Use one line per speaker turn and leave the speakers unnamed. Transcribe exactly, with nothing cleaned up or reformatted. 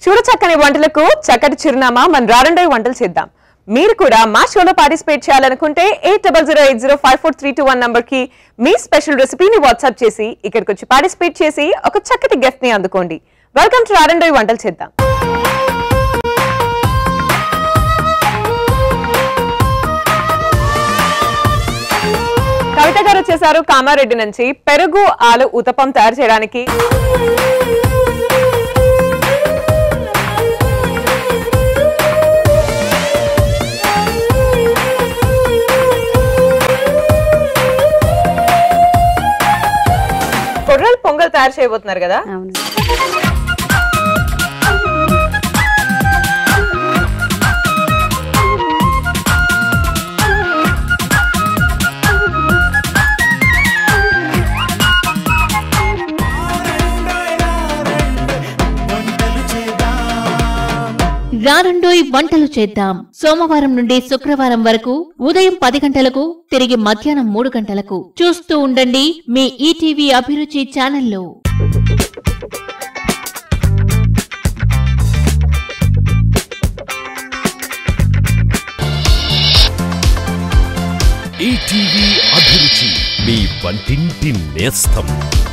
చూడచక్కని వంటలకు చక్కటి చిరునామా మన రారండోయ్ వంటలు చేద్దాం. మీరు కూడా మా షోలో పార్టిసిపేట్ చేయాలనుకుంటే eight double zero eight zero five four three two one number కి మీ స్పెషల్ రెసిపీని వాట్సాప్ చేసి ఇక్కడికి వచ్చి పార్టిసిపేట్ చేసి ఒక చక్కటి గిఫ్ట్ ని అందుకోండి. వెల్కమ్ టు రారండోయ్ వంటలు చేద్దాం. కవిత గారు వచ్చేసారు కామారెడ్డి నుంచి. పెరుగు ఆలు ఉతపం తయారు చేయడానికి కొర్రల్ పొంగల్ తయారు చేయబోతున్నారు కదా.
రారండోయ్ వంటలు చేద్దాం. సోమవారం నుండి శుక్రవారం వరకు ఉదయం పది గంటలకు, తిరిగి మధ్యాహ్నం మూడు గంటలకు చూస్తూ ఉండండి మీ ఈటీవీ అభిరుచి ఛానల్లో.
ఈటీవీ అభిరుచి, మీ వంటింటి నేస్తం.